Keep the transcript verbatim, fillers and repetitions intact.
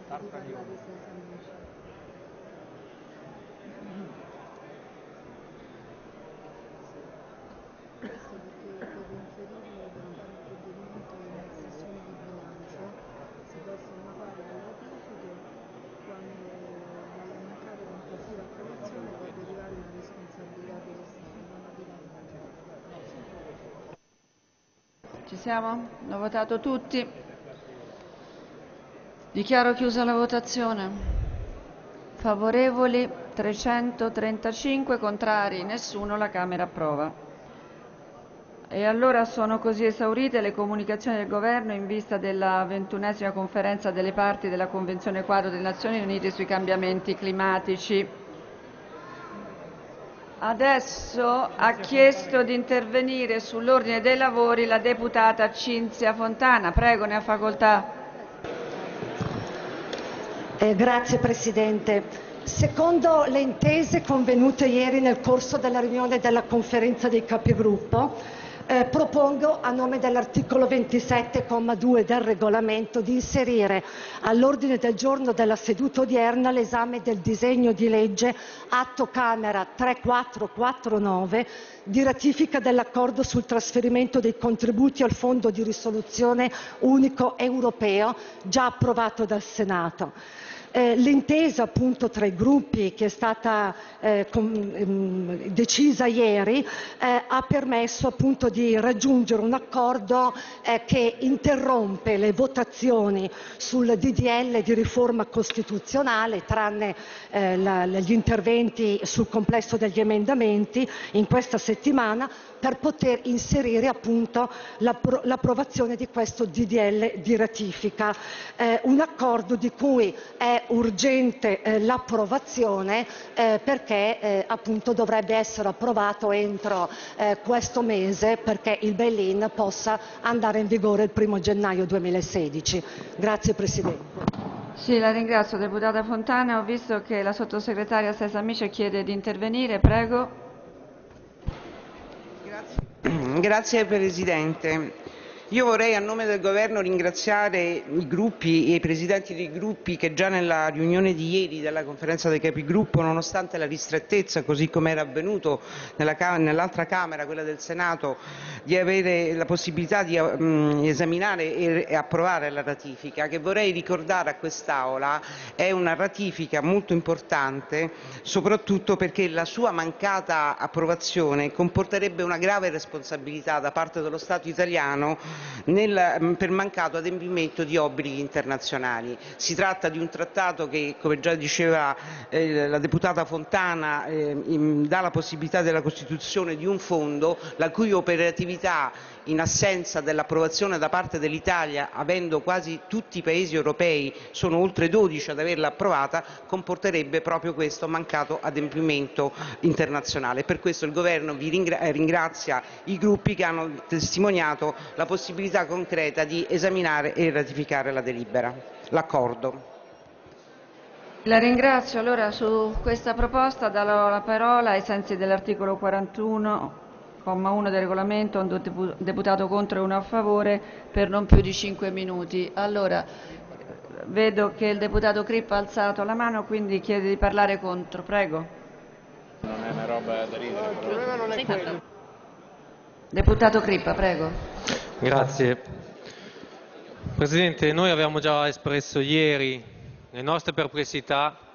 Ci siamo? Hanno votato tutti. Dichiaro chiusa la votazione. Favorevoli trecentotrentacinque, contrari nessuno, la Camera approva. E allora sono così esaurite le comunicazioni del Governo in vista della ventunesima conferenza delle parti della Convenzione quadro delle Nazioni Unite sui cambiamenti climatici. Adesso ha chiesto di intervenire sull'ordine dei lavori la deputata Cinzia Fontana. Prego, ne ha facoltà. Eh, grazie Presidente. Secondo le intese convenute ieri nel corso della riunione della Conferenza dei Capigruppo, eh, propongo a nome dell'articolo ventisette comma due del regolamento di inserire all'ordine del giorno della seduta odierna l'esame del disegno di legge Atto Camera tremilaquattrocentoquarantanove di ratifica dell'accordo sul trasferimento dei contributi al Fondo di risoluzione unico europeo già approvato dal Senato. Eh, l'intesa appunto tra i gruppi che è stata eh, com, ehm, decisa ieri eh, ha permesso appunto di raggiungere un accordo eh, che interrompe le votazioni sul D D L di riforma costituzionale, tranne eh, la, gli interventi sul complesso degli emendamenti in questa settimana, per poter inserire appunto l'approvazione di questo D D L di ratifica. Eh, un accordo di cui è urgente eh, l'approvazione eh, perché eh, appunto dovrebbe essere approvato entro eh, questo mese, perché il bail-in possa andare in vigore il primo gennaio duemilasedici. Grazie Presidente. Sì, la ringrazio deputata Fontana. Ho visto che la sottosegretaria Stesa Amice chiede di intervenire. Prego. Grazie, Grazie Presidente. Io vorrei a nome del Governo ringraziare i gruppi e i presidenti dei gruppi che già nella riunione di ieri della conferenza dei capigruppo, nonostante la ristrettezza, così come era avvenuto nell'altra Camera, quella del Senato, di avere la possibilità di um, esaminare e, e approvare la ratifica, che vorrei ricordare a quest'Aula è una ratifica molto importante, soprattutto perché la sua mancata approvazione comporterebbe una grave responsabilità da parte dello Stato italiano Nel, per mancato adempimento di obblighi internazionali. Si tratta di un trattato che, come già diceva eh, la deputata Fontana, eh, in, dà la possibilità della costituzione di un fondo la cui operatività, in assenza dell'approvazione da parte dell'Italia, avendo quasi tutti i paesi europei, sono oltre dodici ad averla approvata, comporterebbe proprio questo mancato adempimento internazionale. Per questo il Governo vi ringrazia i gruppi che hanno testimoniato la possibilità concreta di esaminare e ratificare la delibera, l'accordo. La ringrazio. Allora su questa proposta darò la parola ai sensi dell'articolo quarantuno comma uno del regolamento a un deputato contro e uno a favore per non più di cinque minuti. Allora, vedo che il deputato Crippa ha alzato la mano, quindi chiede di parlare contro. Prego. Non è una roba da ridere. No, il problema non è quello. Deputato Crippa, prego. Grazie. Presidente, noi avevamo già espresso ieri le nostre perplessità